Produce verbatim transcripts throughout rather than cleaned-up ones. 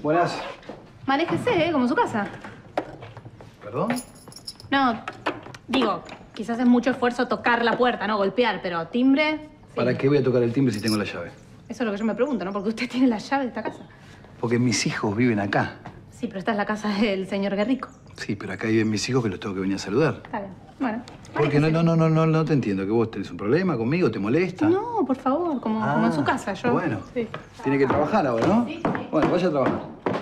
Buenas. Manéjese, ¿eh? Como su casa. ¿Perdón? No, digo, quizás es mucho esfuerzo tocar la puerta, ¿no? Golpear, pero timbre... Sí. ¿Para qué voy a tocar el timbre si tengo la llave? Eso es lo que yo me pregunto, ¿no? Porque usted tiene la llave de esta casa. Porque mis hijos viven acá. Sí, pero esta es la casa del señor Guerrico. Sí, pero acá viven mis hijos que los tengo que venir a saludar. Está bien. Bueno. Porque no, no, no, no, no, no te entiendo. ¿Que vos tenés un problema conmigo? ¿Te molesta? No, por favor, como, ah, como en su casa. Yo... Bueno. Sí. Tiene que trabajar ahora, ¿no? Sí, sí. Bueno, vaya a trabajar.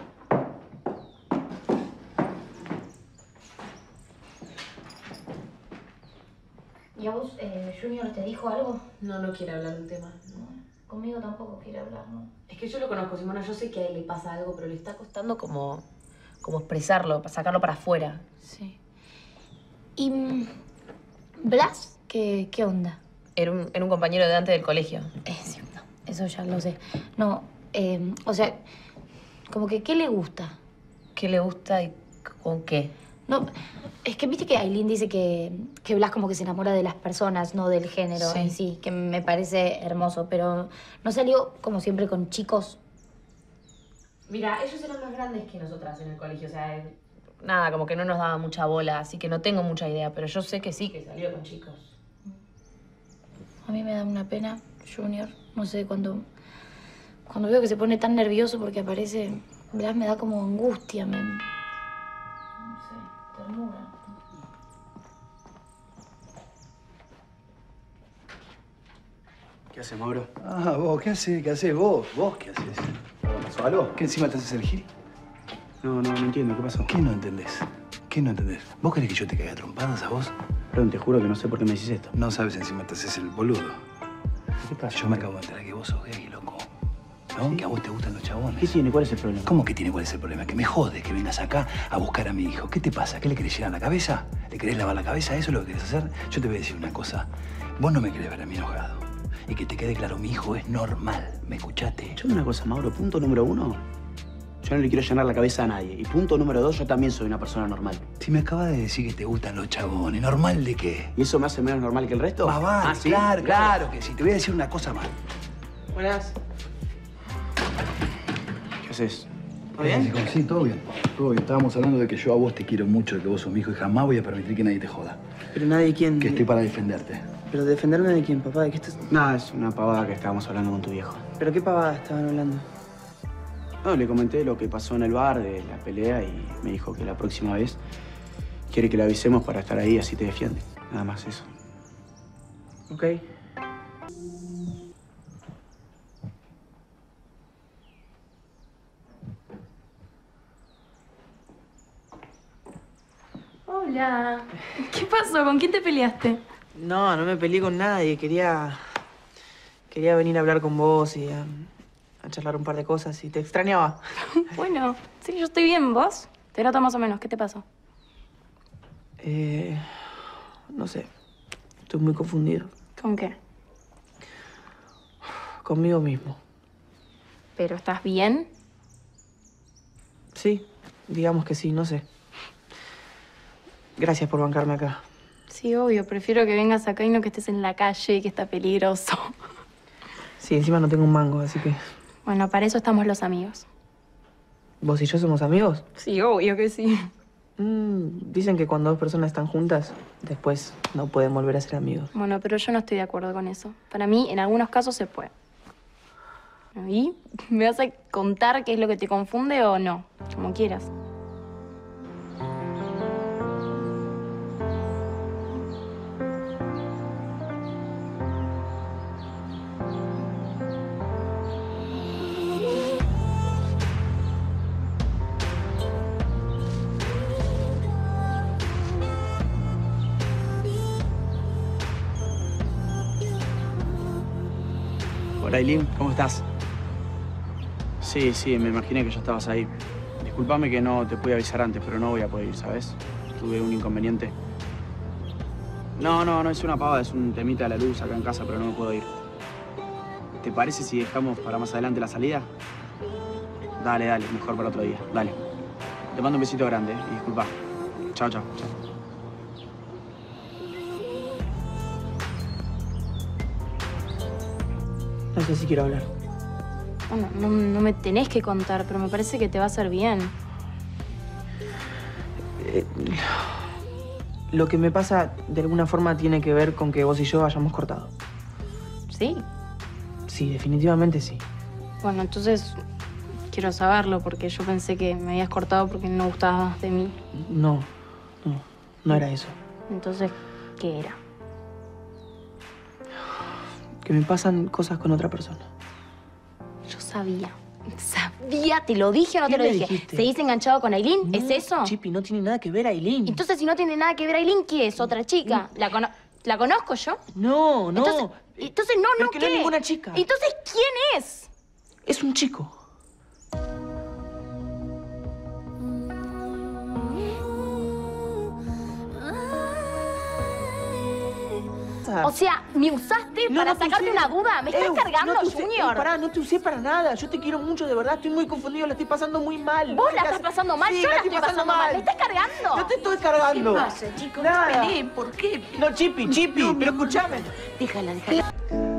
¿Y a vos, eh, Junior, te dijo algo? No, no quiere hablar del tema. No, conmigo tampoco quiere hablar, ¿no? Es que yo lo conozco, Simona, yo sé que a él le pasa algo, pero le está costando como, como expresarlo, para sacarlo para afuera. Sí. ¿Y mm, Blas? ¿Qué, qué onda? Era un, era un compañero de antes del colegio. Eh, sí, no, eso ya lo sé. No, eh, o sea, como que, ¿qué le gusta? ¿Qué le gusta y con qué? No, es que viste que Aileen dice que, que Blas como que se enamora de las personas, no del género Sí. en sí, que me parece hermoso, pero no salió como siempre con chicos. Mira, ellos eran más grandes que nosotras en el colegio, o sea, nada, como que no nos daba mucha bola, así que no tengo mucha idea, pero yo sé que sí, que salió con chicos. A mí me da una pena, Junior, no sé, cuando, cuando veo que se pone tan nervioso porque aparece Blas me da como angustia, me... no sé, ternura. ¿Qué haces, Mauro? Ah, vos, ¿qué haces? ¿Qué haces vos? ¿Vos qué haces? ¿Pasó algo? ¿Qué encima te haces el gil? No, no, no entiendo. ¿Qué pasó? ¿Qué no entendés? ¿Qué no entendés? ¿Vos querés que yo te caiga a trompadas a vos? Perdón, te juro que no sé por qué me decís esto. No sabes, encima te haces el boludo. ¿Qué pasa? Yo me acabo de enterar que vos sos gay, loco. ¿No? ¿Sí? Que a vos te gustan los chabones. ¿Qué tiene? ¿Cuál es el problema? ¿Cómo que tiene? ¿Cuál es el problema? Que me jode que vengas acá a buscar a mi hijo. ¿Qué te pasa? ¿Qué le querés llenar la cabeza? ¿Le querés lavar la cabeza? ¿Eso es lo que querés hacer? Yo te voy a decir una cosa. Vos no me querés ver a mí enojado. Y que te quede claro, mi hijo es normal. ¿Me escuchaste? Escuchame una cosa, Mauro. Punto número uno. Yo no le quiero llenar la cabeza a nadie. Y punto número dos, yo también soy una persona normal. Si me acabas de decir que te gustan los chabones, ¿normal de qué? ¿Y eso me hace menos normal que el resto? Ah, vale, ah, ¿sí? claro, claro que sí. Te voy a decir una cosa más. Buenas. ¿Qué haces? ¿Todo bien? Sí, todo bien. Todo bien. Estábamos hablando de que yo a vos te quiero mucho, de que vos sos mi hijo y jamás voy a permitir que nadie te joda. Pero nadie quién... Que estoy para defenderte. ¿Pero defenderme de quién, papá? ¿De qué estás...? Nada, es una pavada que estábamos hablando con tu viejo. ¿Pero qué pavada estaban hablando? No, le comenté lo que pasó en el bar, de la pelea, y me dijo que la próxima vez quiere que le avisemos para estar ahí, así te defiende. Nada más eso. Ok. Hola. ¿Qué pasó? ¿Con quién te peleaste? No, no me peleé con nadie. Quería... Quería venir a hablar con vos y a, a charlar un par de cosas y te extrañaba. Bueno, sí, yo estoy bien. ¿Vos? Te noto más o menos. ¿Qué te pasó? Eh... No sé. Estoy muy confundido. ¿Con qué? Conmigo mismo. ¿Pero estás bien? Sí, digamos que sí, no sé. Gracias por bancarme acá. Sí, obvio. Prefiero que vengas acá y no que estés en la calle, que está peligroso. Sí, encima no tengo un mango, así que... Bueno, para eso estamos los amigos. ¿Vos y yo somos amigos? Sí, obvio que sí. Mm, dicen que cuando dos personas están juntas, después no pueden volver a ser amigos. Bueno, pero yo no estoy de acuerdo con eso. Para mí, en algunos casos se puede. ¿Y? ¿Me vas a contar qué es lo que te confunde o no? Como quieras. Hola, Aileen, ¿cómo estás? Sí, sí, me imaginé que ya estabas ahí. Disculpame que no te pude avisar antes, pero no voy a poder ir, ¿sabes? Tuve un inconveniente. No, no, no es una pava, es un temita de la luz acá en casa, pero no me puedo ir. ¿Te parece si dejamos para más adelante la salida? Dale, dale, mejor para otro día, dale. Te mando un besito grande, ¿eh? Y disculpa. Chao, chao, chao. No sé si quiero hablar. Bueno, no, no me tenés que contar, pero me parece que te va a hacer bien. Eh, lo que me pasa, de alguna forma, tiene que ver con que vos y yo hayamos cortado. ¿Sí? Sí, definitivamente sí. Bueno, entonces quiero saberlo porque yo pensé que me habías cortado porque no gustabas más de mí. No, no, no era eso. Entonces, ¿qué era? Que me pasan cosas con otra persona. Yo sabía. Sabía, te lo dije o no te ¿Qué lo me dije. dijiste? ¿Seguís enganchado con Aileen? No, ¿Es eso? Chipi, no tiene nada que ver Aileen. Entonces, si no tiene nada que ver Aileen, ¿qué es? ¿Otra chica? ¿La, cono ¿La conozco yo? No, no. Entonces, entonces no, Pero no, que ¿qué? no es ninguna chica. Entonces, ¿quién es? Es un chico. O sea, ¿me usaste No, para no te sacarte usé. una duda? ¿Me estás Ew, cargando, no te usé. Junior? Ey, pará, no te usé para nada. Yo te quiero mucho, de verdad. Estoy muy confundido, la estoy pasando muy mal. ¿Vos la ¿Qué estás haces? pasando mal? Sí, Yo la estoy pasando mal. ¿Me estás cargando? No te estoy cargando. ¿Qué pasa, chicos? Nada. No peleen, ¿por qué? No, Chipi, Chipi, No, mi pero amor. escúchame. Déjala, déjala.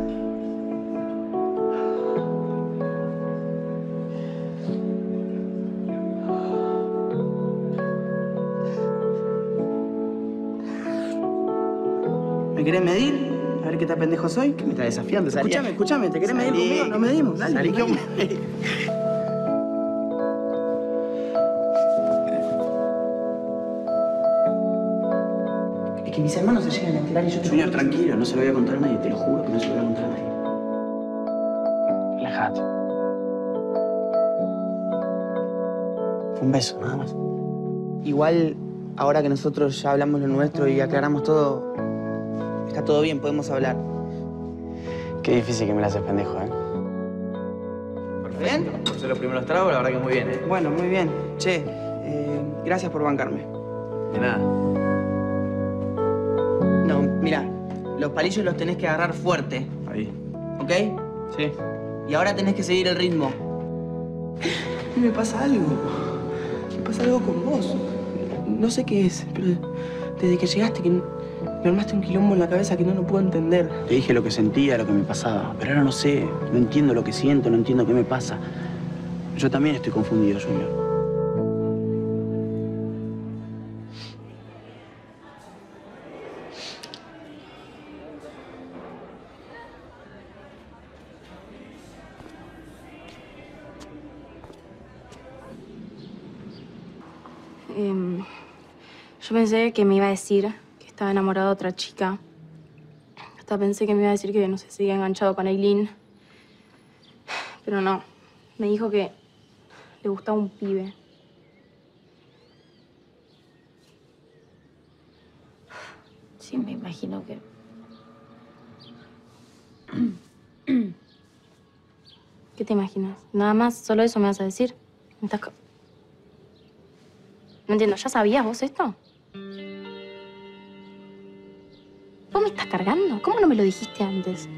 ¿Me querés medir? A ver qué tan pendejo soy. ¿Qué me estás desafiando? Salí. Escúchame, escúchame. ¿Te querés medir Salí. conmigo? Nos medimos. Dale. Salí medimos. con... Es que mis hermanos se llegan a enterar y yo te... Junior, tranquilo. No se lo voy a contar a nadie. Te lo juro que no se lo voy a contar a nadie. Relájate. Fue un beso, nada más. Igual, ahora que nosotros ya hablamos lo nuestro y aclaramos todo, está todo bien, podemos hablar. Qué difícil que me la haces pendejo, ¿eh? ¿Bien? Por ser los primeros tragos, la verdad que muy bien, ¿eh? Bueno, muy bien. Che, eh, gracias por bancarme. De nada. No, mira, los palillos los tenés que agarrar fuerte, Ahí. ¿ok? Sí. Y ahora tenés que seguir el ritmo. Me pasa algo. Me pasa algo con vos. No sé qué es, pero desde que llegaste que me armaste un quilombo en la cabeza que no lo puedo entender. Te dije lo que sentía, lo que me pasaba, pero ahora no sé, no entiendo lo que siento, no entiendo qué me pasa. Yo también estoy confundido, Junior. Eh, yo pensé que me iba a decir que estaba enamorado de otra chica. Hasta pensé que me iba a decir que no se seguía enganchado con Aileen. Pero no. Me dijo que le gustaba un pibe. Sí, me imagino que... ¿Qué te imaginas? Nada más, solo eso me vas a decir. Me estás... ca- No entiendo, ¿ya sabías vos esto? ¿Vos me estás cargando? ¿Cómo no me lo dijiste antes?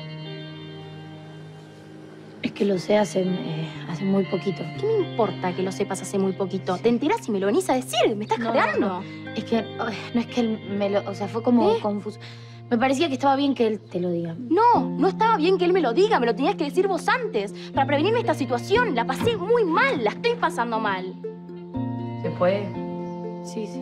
Es que lo sé hace, eh, hace muy poquito. ¿Qué me importa que lo sepas hace muy poquito? ¿Te enterás y me lo venís a decir? ¿Me estás No, cargando? no, Es que ay, no es que él me lo... O sea, fue como ¿Eh? confuso. Me parecía que estaba bien que él te lo diga. No, no estaba bien que él me lo diga. Me lo tenías que decir vos antes. Para prevenirme esta situación. La pasé muy mal. La estoy pasando mal. ¿Se fue? Sí, sí.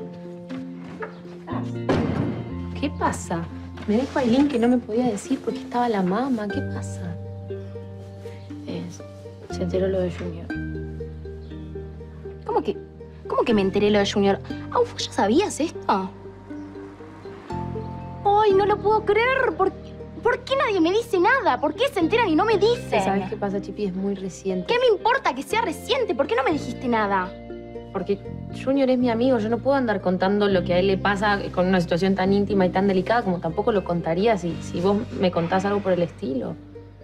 ¿Qué pasa? Me dijo Aileen que no me podía decir porque estaba la mamá. ¿Qué pasa? Es, se enteró lo de Junior. ¿Cómo que, cómo que me enteré lo de Junior? Ah, ¿vos ya sabías esto? Ay, no lo puedo creer. ¿Por, ¿Por qué nadie me dice nada? ¿Por qué se enteran y no me dicen? ¿Sabes qué pasa, Chipi? Es muy reciente. ¿Qué me importa que sea reciente? ¿Por qué no me dijiste nada? Porque Junior es mi amigo. Yo no puedo andar contando lo que a él le pasa con una situación tan íntima y tan delicada como tampoco lo contaría si, si vos me contás algo por el estilo.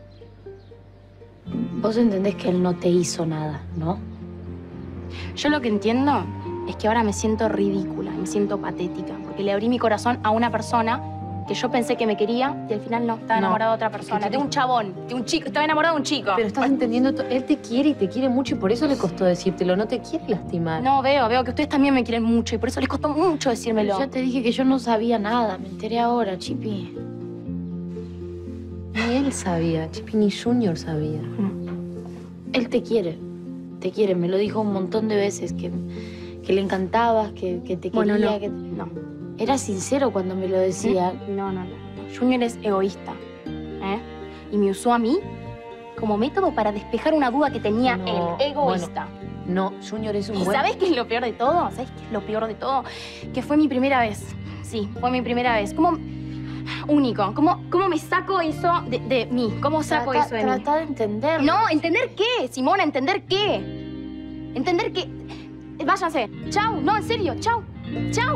Vos entendés que él no te hizo nada, ¿no? Yo lo que entiendo es que ahora me siento ridícula, me siento patética, porque le abrí mi corazón a una persona que yo pensé que me quería y al final no, estaba No, enamorado de otra persona, de un chabón, de un chico, estaba enamorado de un chico. Pero estás entendiendo, to- él te quiere y te quiere mucho y por eso le costó decírtelo. No te quiere lastimar. No, veo, veo que ustedes también me quieren mucho y por eso les costó mucho decírmelo. Ya te dije que yo no sabía nada. Me enteré ahora, Chipi. Ni él sabía, Chipi, ni Junior sabía. Él te quiere. Te quiere. Me lo dijo un montón de veces. Que, que le encantabas, que, que te Bueno, quería. no, que... no. Era sincero cuando me lo decía. No, no, no. Junior es egoísta. ¿Eh? Y me usó a mí como método para despejar una duda que tenía No, él. Egoísta. No, Junior es un ¿Y buen... sabes qué es lo peor de todo? ¿Sabes qué es lo peor de todo? Que fue mi primera vez. Sí, fue mi primera vez. ¿Cómo...? Único. ¿Cómo, cómo me saco eso de, de mí? ¿Cómo saco Trata, eso de trata mí? de entender. No, ¿entender qué, Simona? ¿Entender qué? ¿Entender qué? Váyanse. Chau. No, en serio. Chau. Chau.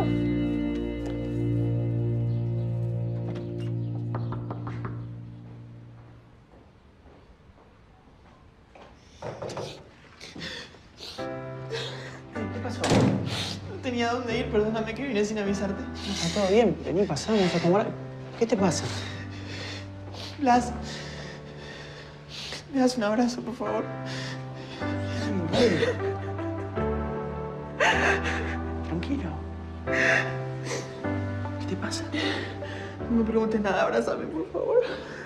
¿Qué pasó? No tenía dónde ir, perdóname que vine sin avisarte. No, está todo bien. Vení, pasamos a tomar... ¿Qué te pasa? Blas, ¿me das un abrazo, por favor? Tranquilo. ¿Qué te pasa? No me preguntes nada, abrázame, por favor.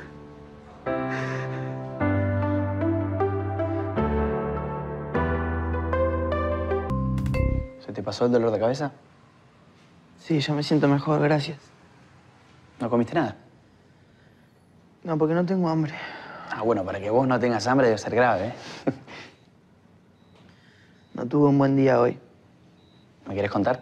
¿Se te pasó el dolor de cabeza? Sí, ya me siento mejor, gracias. ¿No comiste nada? No, porque no tengo hambre. Ah, bueno, para que vos no tengas hambre debe ser grave, ¿eh? No tuve un buen día hoy. ¿Me quieres contar?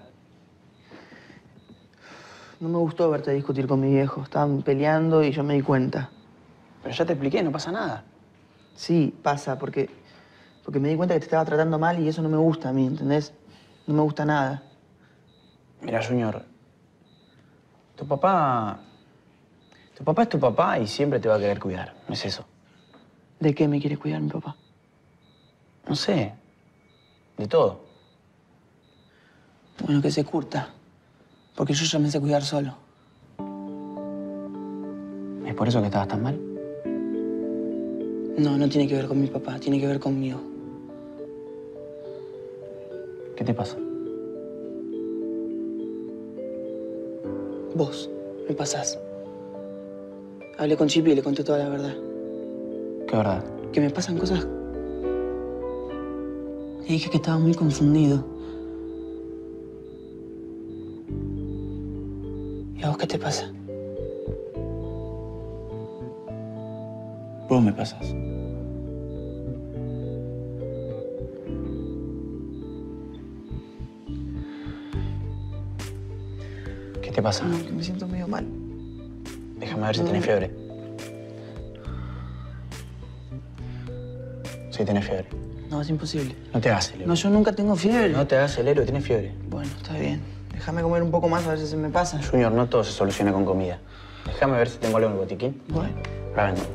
No me gustó verte discutir con mi viejo. Estaban peleando y yo me di cuenta. Pero ya te expliqué, no pasa nada. Sí, pasa, porque, porque me di cuenta que te estaba tratando mal y eso no me gusta a mí, ¿entendés? No me gusta nada. Mira, Junior, tu papá... Tu papá es tu papá y siempre te va a querer cuidar, ¿no es eso? ¿De qué me quiere cuidar mi papá? No sé, de todo. Bueno, que se curta, porque yo ya me sé cuidar solo. ¿Es por eso que estabas tan mal? No, no tiene que ver con mi papá, tiene que ver conmigo. ¿Qué te pasa? Vos, me pasás. Hablé con Chipi y le conté toda la verdad. ¿Qué verdad? Que me pasan cosas... Le dije que estaba muy confundido. ¿Y a vos qué te pasa? Vos me pasas. ¿Qué te pasa? No, que me siento medio mal. Déjame ver si tenés fiebre. Sí, tenés fiebre. No, es imposible. No te hagas el héroe. No, yo nunca tengo fiebre. No te hagas el héroe, tienes fiebre. Bueno, está bien. Déjame comer un poco más a ver si se me pasa. Junior, no todo se soluciona con comida. Déjame ver si tengo algo en el botiquín. Bueno. Ahora vengo.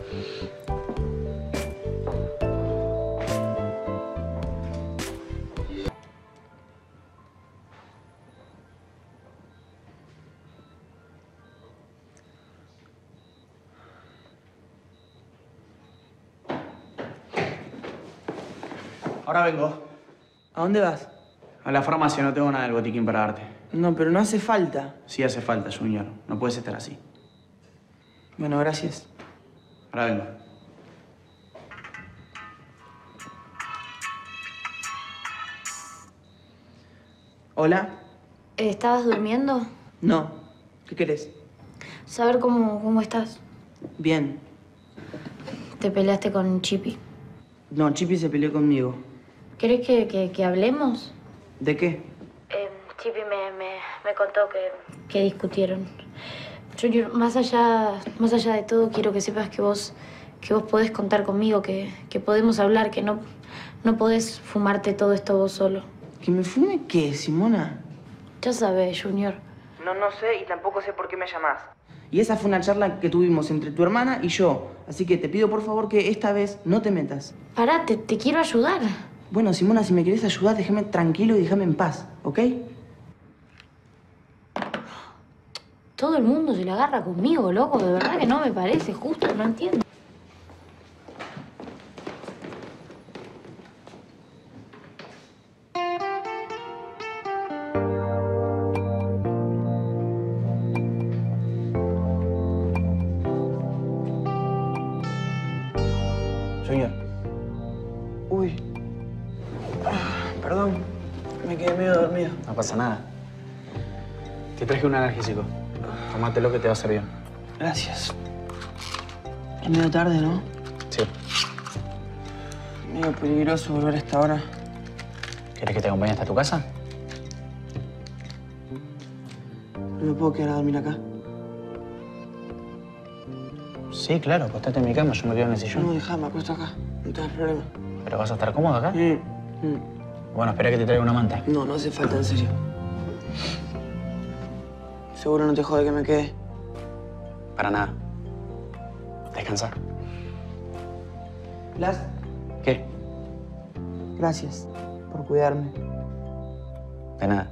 Ahora vengo. ¿A dónde vas? A la farmacia, no tengo nada del botiquín para darte. No, pero no hace falta. Sí hace falta, Junior. No puedes estar así. Bueno, gracias. Ahora vengo. ¿Hola? ¿Estabas durmiendo? No. ¿Qué querés? Saber cómo, cómo estás. Bien. Te peleaste con Chipi. No, Chipi se peleó conmigo. ¿Querés que, que, que hablemos? ¿De qué? Eh, Chipi me, me, me contó que... que discutieron. Junior, más allá, más allá de todo, quiero que sepas que vos, que vos podés contar conmigo, que, que podemos hablar, que no, no podés fumarte todo esto vos solo. ¿Que me fume qué, Simona? Ya sabes, Junior. No, no sé y tampoco sé por qué me llamás. Y esa fue una charla que tuvimos entre tu hermana y yo. Así que te pido por favor que esta vez no te metas. Pará, te, te quiero ayudar. Bueno, Simona, si me querés ayudar, déjame tranquilo y déjame en paz, ¿ok? Todo el mundo se la agarra conmigo, loco. De verdad que no me parece justo, no entiendo. Junior, Uy. Ah, perdón, me quedé medio dormido. No pasa nada. Te traje un analgésico. Tómatelo que te va a hacer bien. Gracias. Es medio tarde, ¿no? Sí. Medio peligroso volver a esta hora. ¿Querés que te acompañe hasta tu casa? No me puedo quedar a dormir acá. Sí, claro. Acostate en mi cama. Yo me quedo en el sillón. No, dejá, me acuesto acá. No tengas problema. ¿Pero vas a estar cómodo acá? Mm, mm. Bueno, espera que te traiga una manta. No, no hace falta, en serio. ¿Seguro no te jode que me quede? Para nada. Descansa. Blas, ¿Qué? gracias por cuidarme. De nada.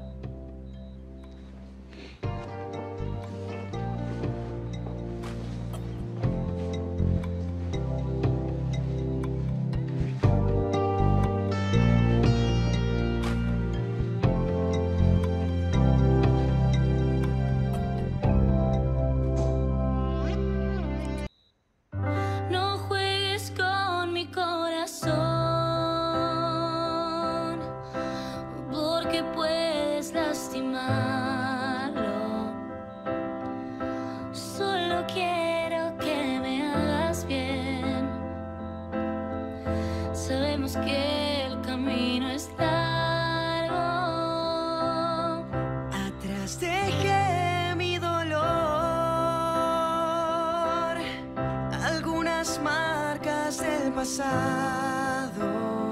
No juegues con mi corazón, porque puedes lastimarlo. Solo quiero que me hagas bien. Sabemos que el camino es largo. Atrás dejé mi dolor, algunas marcas del pasado.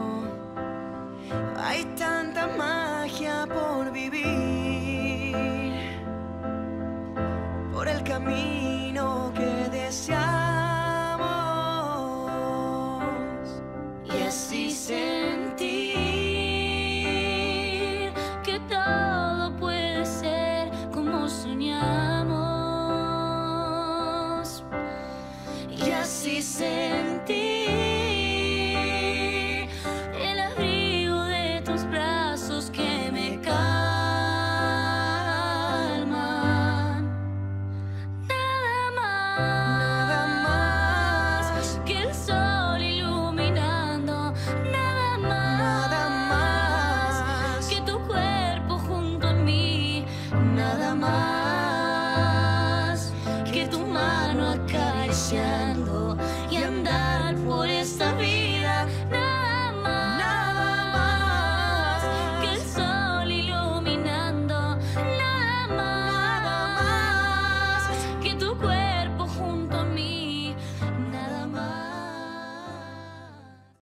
Hay tanta magia por vivir, por el camino que deseamos, Y así sentir que todo puede ser como soñamos. Y así sentir